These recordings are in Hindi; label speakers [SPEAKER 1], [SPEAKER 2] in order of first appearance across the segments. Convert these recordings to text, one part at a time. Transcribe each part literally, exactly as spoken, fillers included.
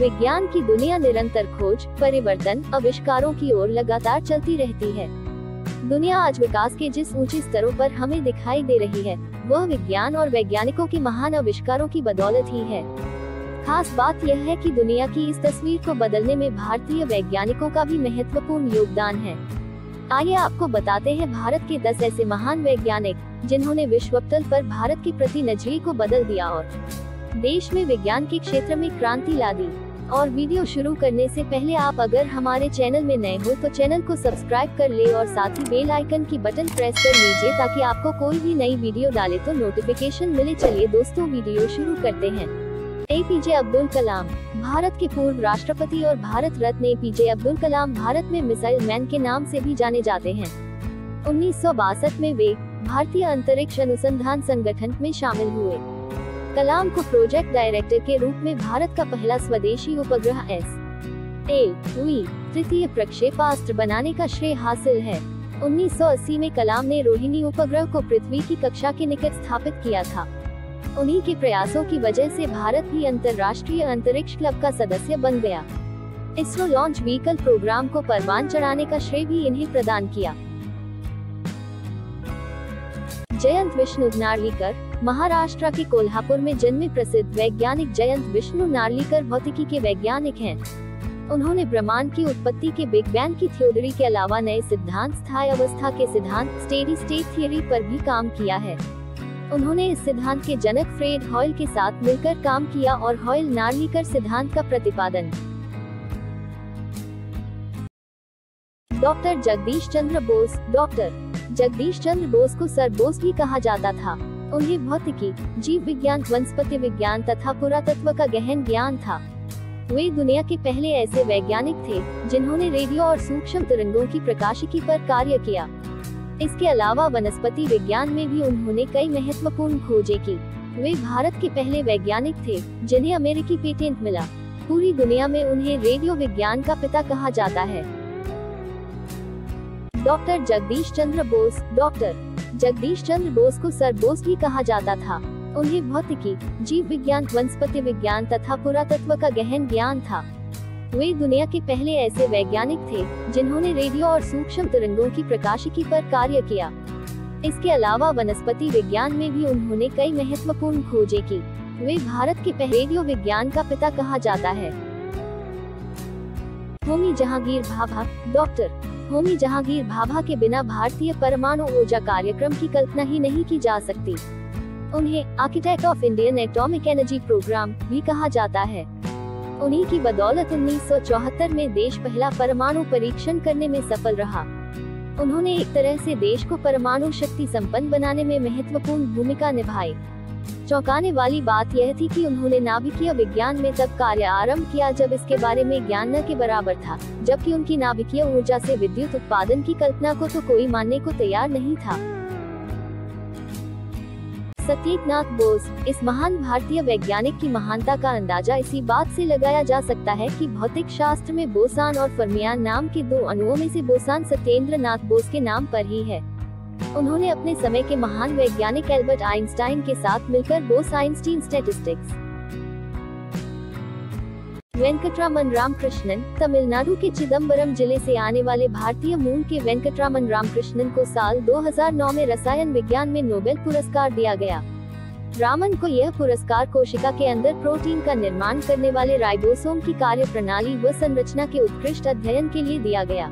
[SPEAKER 1] विज्ञान की दुनिया निरंतर खोज, परिवर्तन, आविष्कारों की ओर लगातार चलती रहती है। दुनिया आज विकास के जिस ऊंचे स्तरों पर हमें दिखाई दे रही है, वह विज्ञान और वैज्ञानिकों के महान आविष्कारों की बदौलत ही है। खास बात यह है कि दुनिया की इस तस्वीर को बदलने में भारतीय वैज्ञानिकों का भी महत्वपूर्ण योगदान है। आइए आपको बताते हैं भारत के दस ऐसे महान वैज्ञानिक, जिन्होंने विश्वपटल पर भारत के प्रति नजरिए को बदल दिया और देश में विज्ञान के क्षेत्र में क्रांति ला दी। और वीडियो शुरू करने से पहले आप अगर हमारे चैनल में नए हो तो चैनल को सब्सक्राइब कर ले और साथ ही बेल आइकन की बटन प्रेस कर लीजिए ताकि आपको कोई भी नई वीडियो डाले तो नोटिफिकेशन मिले। चलिए दोस्तों, वीडियो शुरू करते हैं। एपीजे अब्दुल कलाम, भारत के पूर्व राष्ट्रपति और भारत रत्न एपीजे अब्दुल कलाम भारत में मिसाइल मैन के नाम से भी जाने जाते हैं। उन्नीस सौ बासठ में वे भारतीय अंतरिक्ष अनुसंधान संगठन में शामिल हुए। कलाम को प्रोजेक्ट डायरेक्टर के रूप में भारत का पहला स्वदेशी उपग्रह एस एल वी तृतीय प्रक्षेपास्त्र बनाने का श्रेय हासिल है। उन्नीस सौ अस्सी में कलाम ने रोहिणी उपग्रह को पृथ्वी की कक्षा के निकट स्थापित किया था। उन्हीं के प्रयासों की वजह से भारत भी अंतर्राष्ट्रीय अंतरिक्ष क्लब का सदस्य बन गया। इसरो लॉन्च व्हीकल प्रोग्राम को परवान चढ़ाने का श्रेय भी इन्हें प्रदान किया। जयंत विष्णु नार्लिकर, महाराष्ट्र के कोल्हापुर में जन्मे प्रसिद्ध वैज्ञानिक जयंत विष्णु नार्लिकर भौतिकी के वैज्ञानिक हैं। उन्होंने ब्रह्मांड की उत्पत्ति के बिग बैंग की थ्योरी के अलावा नए सिद्धांत, स्थायी अवस्था के सिद्धांत, स्टेडी स्टेट थ्योरी पर भी काम किया है। उन्होंने इस सिद्धांत के जनक फ्रेड हॉयल के साथ मिलकर काम किया और हॉयल नार्लिकर सिद्धांत का प्रतिपादन। डॉक्टर जगदीश चंद्र बोस, डॉक्टर जगदीश चंद्र बोस को सर बोस भी कहा जाता था। उन्हें भौतिकी, जीव विज्ञान, वनस्पति विज्ञान तथा पुरातत्व का गहन ज्ञान था। वे दुनिया के पहले ऐसे वैज्ञानिक थे जिन्होंने रेडियो और सूक्ष्म तरंगों की प्रकाशिकी पर कार्य किया। इसके अलावा वनस्पति विज्ञान में भी उन्होंने कई महत्वपूर्ण खोजें की। वे भारत के पहले वैज्ञानिक थे जिन्हें अमेरिकी पेटेंट मिला। पूरी दुनिया में उन्हें रेडियो विज्ञान का पिता कहा जाता है। डॉक्टर जगदीश चंद्र बोस, डॉक्टर जगदीश चंद्र बोस को सर बोस भी कहा जाता था। उन्हें भौतिकी, जीव विज्ञान, वनस्पति विज्ञान तथा पुरातत्व का गहन ज्ञान था। वे दुनिया के पहले ऐसे वैज्ञानिक थे जिन्होंने रेडियो और सूक्ष्म तरंगों की प्रकाशिकी पर कार्य किया। इसके अलावा वनस्पति विज्ञान में भी उन्होंने कई महत्वपूर्ण खोजें की। वे भारत के पहले रेडियो विज्ञान का पिता कहा जाता है। होमी जहांगीर भाभा, डॉक्टर होमी जहांगीर भाभा के बिना भारतीय परमाणु ऊर्जा कार्यक्रम की कल्पना ही नहीं की जा सकती। उन्हें architect of Indian atomic energy programme भी कहा जाता है। उन्हीं की बदौलत उन्नीस सौ चौहत्तर में देश पहला परमाणु परीक्षण करने में सफल रहा। उन्होंने एक तरह से देश को परमाणु शक्ति संपन्न बनाने में महत्वपूर्ण भूमिका निभाई। चौंकाने वाली बात यह थी कि उन्होंने नाभिकीय विज्ञान में तब कार्य आरंभ किया जब इसके बारे में ज्ञान न के बराबर था, जबकि उनकी नाभिकीय ऊर्जा से विद्युत उत्पादन की कल्पना को तो कोई मानने को तैयार नहीं था। सत्येंद्रनाथ बोस, इस महान भारतीय वैज्ञानिक की महानता का अंदाजा इसी बात से लगाया जा सकता है कि भौतिक शास्त्र में बोसान और फर्मियान नाम के दो अणुओं में से बोसान सत्येंद्रनाथ बोस के नाम पर ही है। उन्होंने अपने समय के महान वैज्ञानिक एल्बर्ट आइंस्टाइन के साथ मिलकर बोस आइंस्टीन स्टैटिस्टिक्स। वेंकटरामन रामकृष्णन, तमिलनाडु के चिदम्बरम जिले से आने वाले भारतीय मूल के वेंकटरामन रामकृष्णन को साल दो हज़ार नौ में रसायन विज्ञान में नोबेल पुरस्कार दिया गया। रामन को यह पुरस्कार कोशिका के अंदर प्रोटीन का निर्माण करने वाले राइबोसोम की कार्य प्रणाली व संरचना के उत्कृष्ट अध्ययन के लिए दिया गया।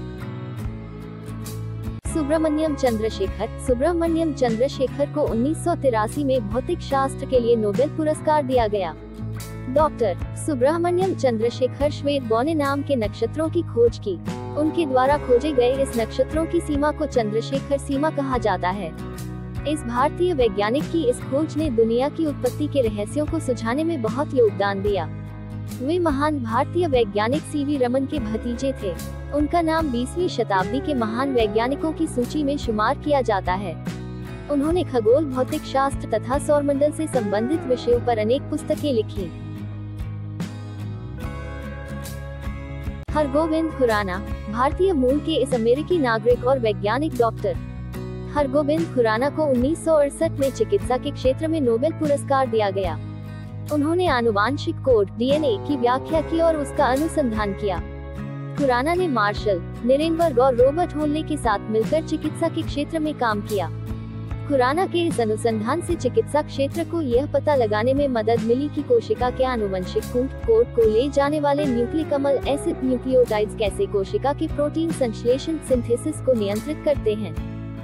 [SPEAKER 1] सुब्रमण्यम चंद्रशेखर, सुब्रमण्यम चंद्रशेखर को उन्नीस सौ तिरासी में भौतिक शास्त्र के लिए नोबेल पुरस्कार दिया गया। डॉक्टर सुब्रमण्यम चंद्रशेखर श्वेत बौने नाम के नक्षत्रों की खोज की। उनके द्वारा खोजे गए इस नक्षत्रों की सीमा को चंद्रशेखर सीमा कहा जाता है। इस भारतीय वैज्ञानिक की इस खोज ने दुनिया की उत्पत्ति के रहस्यों को सुझाने में बहुत योगदान दिया। वे महान भारतीय वैज्ञानिक सीवी रमन के भतीजे थे। उनका नाम बीसवीं शताब्दी के महान वैज्ञानिकों की सूची में शुमार किया जाता है। उन्होंने खगोल, भौतिक शास्त्र तथा सौरमंडल से संबंधित विषयों पर अनेक पुस्तकें लिखी। हरगोविंद खुराना, भारतीय मूल के इस अमेरिकी नागरिक और वैज्ञानिक डॉक्टर हरगोविंद खुराना को उन्नीस सौ अड़सठ में चिकित्सा के क्षेत्र में नोबेल पुरस्कार दिया गया। उन्होंने आनुवांशिक कोड डी एन ए की व्याख्या की और उसका अनुसंधान किया। खुराना ने मार्शल निरेनबर्ग और रॉबर्ट होलने के साथ मिलकर चिकित्सा के क्षेत्र में काम किया। खुराना के इस अनुसंधान से चिकित्सा क्षेत्र को यह पता लगाने में मदद मिली कि कोशिका के आनुवंशिक कोड को ले जाने वाले न्यूक्लिक अम्ल एसिड न्यूक्लियोटाइड्स कैसे कोशिका के प्रोटीन संश्लेषण सिंथेसिस को नियंत्रित करते हैं।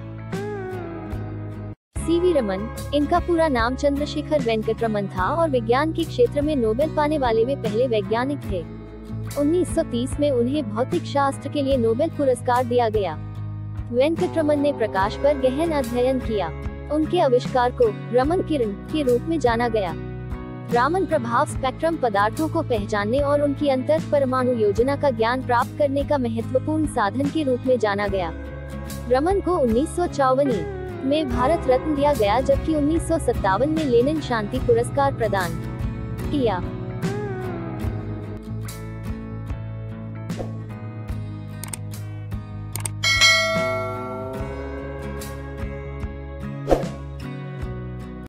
[SPEAKER 1] सी वी रमन, इनका पूरा नाम चंद्रशेखर वेंकटरमन था और विज्ञान के क्षेत्र में नोबेल पाने वाले वे पहले वैज्ञानिक थे। उन्नीस सौ तीस में उन्हें भौतिक शास्त्र के लिए नोबेल पुरस्कार दिया गया। वेंकटरमन ने प्रकाश पर गहन अध्ययन किया। उनके आविष्कार को रमन किरण के रूप में जाना गया। रामन प्रभाव स्पेक्ट्रम पदार्थों को पहचानने और उनकी अंतर परमाणु योजना का ज्ञान प्राप्त करने का महत्वपूर्ण साधन के रूप में जाना गया। रमन को उन्नीस सौ चौवन में भारत रत्न दिया गया, जबकि उन्नीस सौ सत्तावन में लेनिन शांति पुरस्कार प्रदान किया।